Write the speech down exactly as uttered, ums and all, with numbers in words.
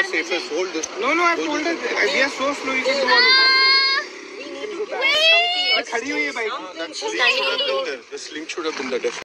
safest. Hold this. No, no, I've told her. We are so slow. You can do all of that. Wait! खड़ी हुई है bike. That sling should have been there. The sling should have been there.